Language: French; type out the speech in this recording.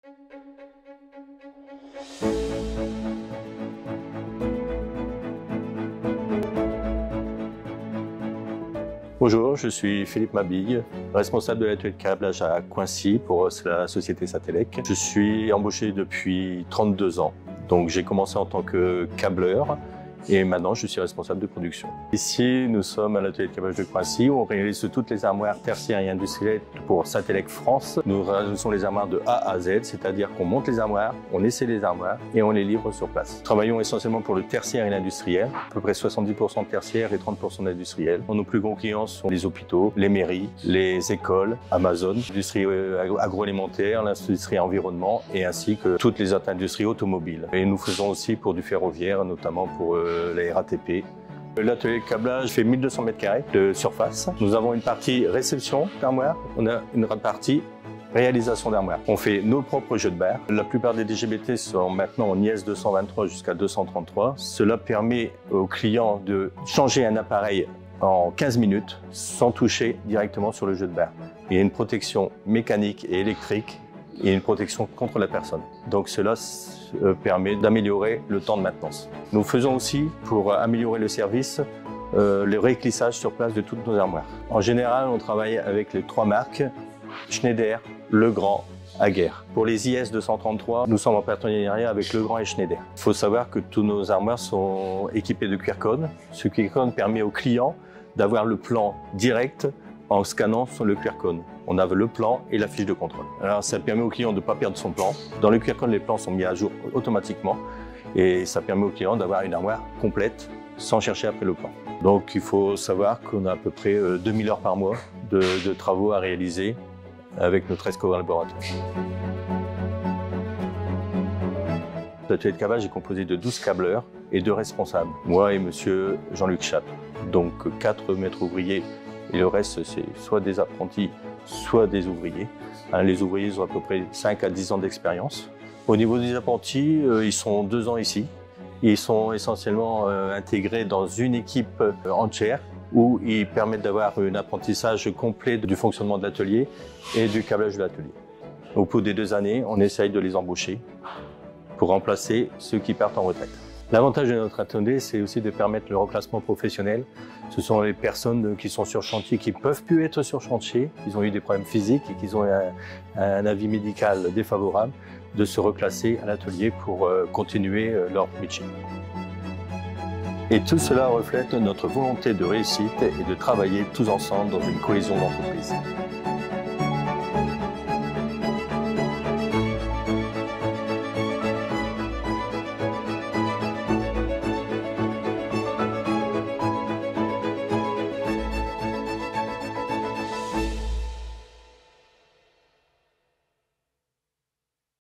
Bonjour, je suis Philippe Mabille, responsable de l'atelier de câblage à Coincy pour la société Satellec. Je suis embauché depuis 32 ans, donc j'ai commencé en tant que câbleur et maintenant je suis responsable de production. Ici, nous sommes à l'atelier de câblage de Coincy où on réalise toutes les armoires tertiaires et industrielles pour Satellec France. Nous réalisons les armoires de A à Z, c'est-à-dire qu'on monte les armoires, on essaie les armoires et on les livre sur place. Nous travaillons essentiellement pour le tertiaire et l'industriel, à peu près 70% de tertiaire et 30% d'industriel. Nos plus gros clients sont les hôpitaux, les mairies, les écoles, Amazon, l'industrie agroalimentaire, l'industrie environnement et ainsi que toutes les autres industries automobiles. Et nous faisons aussi pour du ferroviaire, notamment pour la RATP. L'atelier de câblage fait 1200 m² de surface. Nous avons une partie réception d'armoires, on a une partie réalisation d'armoires. On fait nos propres jeux de barres. La plupart des DGBT sont maintenant en IS 223 jusqu'à 233. Cela permet aux clients de changer un appareil en 15 minutes sans toucher directement sur le jeu de barres. Il y a une protection mécanique et électrique et une protection contre la personne. Donc cela permet d'améliorer le temps de maintenance. Nous faisons aussi, pour améliorer le service, le réclissage sur place de toutes nos armoires. En général, on travaille avec les 3 marques, Schneider, Legrand, Hager. Pour les IS 233, nous sommes en partenariat avec Legrand et Schneider. Il faut savoir que tous nos armoires sont équipées de QR code. Ce QR code permet au client d'avoir le plan direct en scannant sur le QR code. On a le plan et la fiche de contrôle. Alors ça permet au client de ne pas perdre son plan. Dans le QR code, les plans sont mis à jour automatiquement et ça permet au client d'avoir une armoire complète sans chercher après le plan. Donc il faut savoir qu'on a à peu près 2000 heures par mois de travaux à réaliser avec nos 13 collaborateurs. L'atelier de câblage est composé de 12 câbleurs et 2 responsables, moi et monsieur Jean-Luc Chappe. Donc 4 maîtres ouvriers et le reste c'est soit des apprentis, soit des ouvriers. Les ouvriers ont à peu près 5 à 10 ans d'expérience. Au niveau des apprentis, ils sont 2 ans ici. Ils sont essentiellement intégrés dans une équipe entière où ils permettent d'avoir un apprentissage complet du fonctionnement de l'atelier et du câblage de l'atelier. Au bout des 2 années, on essaye de les embaucher pour remplacer ceux qui partent en retraite. L'avantage de notre atelier, c'est aussi de permettre le reclassement professionnel. Ce sont les personnes qui sont sur chantier, qui ne peuvent plus être sur chantier, qui ont eu des problèmes physiques et qui ont un avis médical défavorable, de se reclasser à l'atelier pour continuer leur métier. Et tout cela reflète notre volonté de réussite et de travailler tous ensemble dans une cohésion d'entreprise.